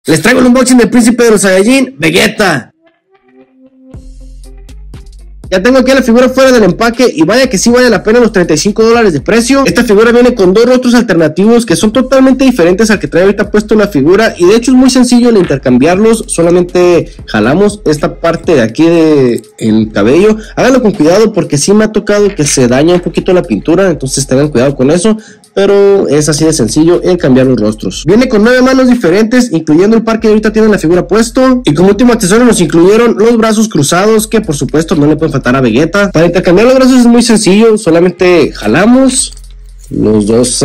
Les traigo el unboxing del príncipe de los Saiyajin, Vegeta. Ya tengo aquí la figura fuera del empaque y vaya que sí vale la pena los $35 de precio. Esta figura viene con dos rostros alternativos que son totalmente diferentes al que trae ahorita puesto la figura, y de hecho es muy sencillo el intercambiarlos. Solamente jalamos esta parte de aquí del cabello. Háganlo con cuidado porque sí me ha tocado que se daña un poquito la pintura, entonces tengan cuidado con eso. Pero es así de sencillo el cambiar los rostros. Viene con 9 manos diferentes, incluyendo el par que ahorita tiene la figura puesto. Y como último accesorio nos incluyeron los brazos cruzados, que por supuesto no le pueden faltar a Vegeta. Para intercambiar los brazos es muy sencillo, solamente jalamos los dos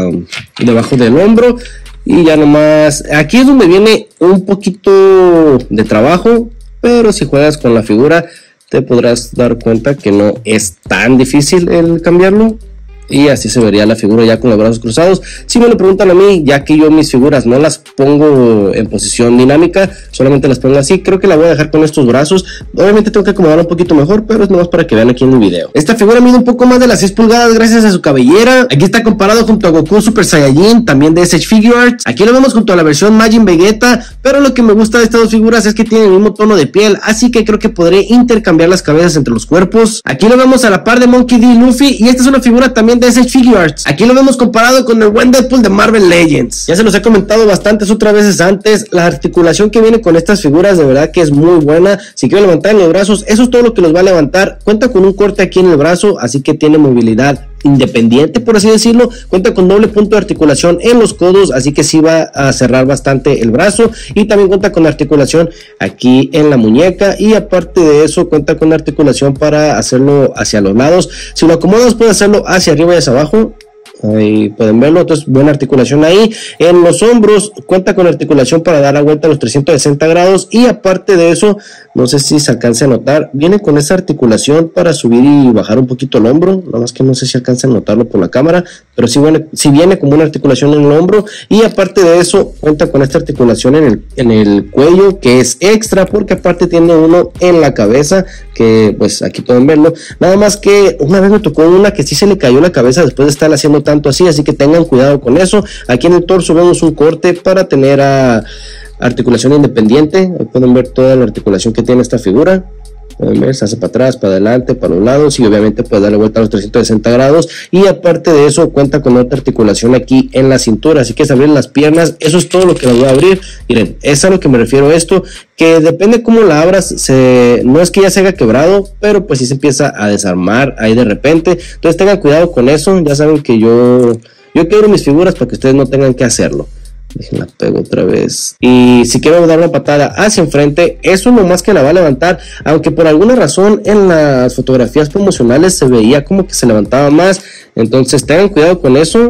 debajo del hombro. Y ya nomás, aquí es donde viene un poquito de trabajo, pero si juegas con la figura te podrás dar cuenta que no es tan difícil el cambiarlo. Y así se vería la figura ya con los brazos cruzados. Si me lo preguntan a mí, ya que yo mis figuras no las pongo en posición dinámica, solamente las pongo así, creo que la voy a dejar con estos brazos. Obviamente tengo que acomodar un poquito mejor, pero es nomás para que vean aquí en el video. Esta figura mide un poco más de las 6 pulgadas gracias a su cabellera. Aquí está comparado junto a Goku Super Saiyajin, también de SH Figuarts. Aquí lo vemos junto a la versión Majin Vegeta, pero lo que me gusta de estas dos figuras es que tienen el mismo tono de piel, así que creo que podré intercambiar las cabezas entre los cuerpos. Aquí lo vemos a la par de Monkey D. Luffy, y esta es una figura también de SH Figuarts. Aquí lo vemos comparado con el buen Deadpool de Marvel Legends. Ya se los he comentado bastantes otras veces antes, la articulación que viene con estas figuras de verdad que es muy buena. Si quiero levantar en los brazos, eso es todo lo que los va a levantar. Cuenta con un corte aquí en el brazo, así que tiene movilidad independiente, por así decirlo. Cuenta con doble punto de articulación en los codos, así que sí va a cerrar bastante el brazo, y también cuenta con articulación aquí en la muñeca, y aparte de eso cuenta con articulación para hacerlo hacia los lados. Si lo acomodas puede hacerlo hacia arriba y hacia abajo. Ahí pueden verlo, entonces buena articulación ahí. En los hombros cuenta con articulación para dar la vuelta a los 360 grados, y aparte de eso, no sé si se alcance a notar, viene con esa articulación para subir y bajar un poquito el hombro. Nada más que no sé si alcance a notarlo por la cámara, pero sí viene como una articulación en el hombro. Y aparte de eso cuenta con esta articulación en el cuello, que es extra porque aparte tiene uno en la cabeza, que pues aquí pueden verlo. Nada más que una vez me tocó una que sí se le cayó la cabeza después de estar haciendo tanto así que tengan cuidado con eso. Aquí en el torso vemos un corte para tener articulación independiente. Ahí pueden ver toda la articulación que tiene esta figura. Pueden ver, se hace para atrás, para adelante, para los lados, y obviamente puede darle vuelta a los 360 grados. Y aparte de eso cuenta con otra articulación aquí en la cintura, así que es abrir las piernas. Eso es todo lo que les voy a abrir. Miren, es a lo que me refiero esto, que depende cómo la abras, no es que ya se haya quebrado, pero pues sí se empieza a desarmar ahí de repente. Entonces tengan cuidado con eso. Ya saben que yo quebro mis figuras para que ustedes no tengan que hacerlo. Déjenla pego otra vez. Y si quiero dar una patada hacia enfrente, eso nomás que la va a levantar, aunque por alguna razón en las fotografías promocionales se veía como que se levantaba más. Entonces tengan cuidado con eso,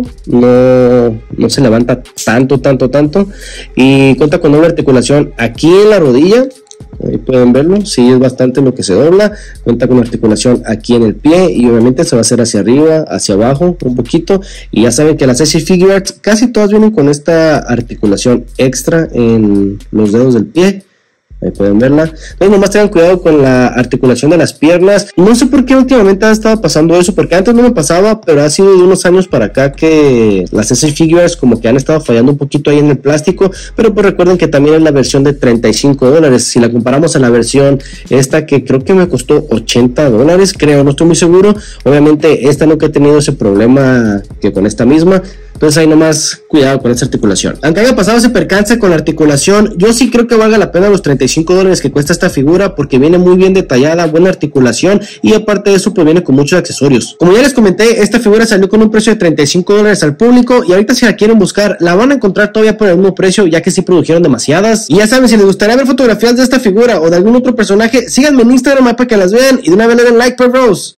no se levanta tanto. Y cuenta con una articulación aquí en la rodilla. Ahí pueden verlo, sí es bastante lo que se dobla. Cuenta con articulación aquí en el pie, y obviamente se va a hacer hacia arriba, hacia abajo un poquito. Y ya saben que las SH Figuarts casi todas vienen con esta articulación extra en los dedos del pie. Ahí pueden verla. Entonces nomás tengan cuidado con la articulación de las piernas. No sé por qué últimamente ha estado pasando eso, porque antes no me pasaba, pero ha sido de unos años para acá que las SH Figuarts como que han estado fallando un poquito ahí en el plástico. Pero pues recuerden que también es la versión de $35. Si la comparamos a la versión esta, que creo que me costó $80, creo, no estoy muy seguro. Obviamente esta nunca ha tenido ese problema que con esta misma. Entonces ahí nomás cuidado con esta articulación. Aunque haya pasado ese percance con la articulación, yo sí creo que valga la pena los $35 que cuesta esta figura, porque viene muy bien detallada, buena articulación, y aparte de eso pues viene con muchos accesorios. Como ya les comenté, esta figura salió con un precio de $35 al público, y ahorita si la quieren buscar la van a encontrar todavía por el mismo precio, ya que sí produjeron demasiadas. Y ya saben, si les gustaría ver fotografías de esta figura o de algún otro personaje, síganme en Instagram para que las vean, y de una vez le den like, bros.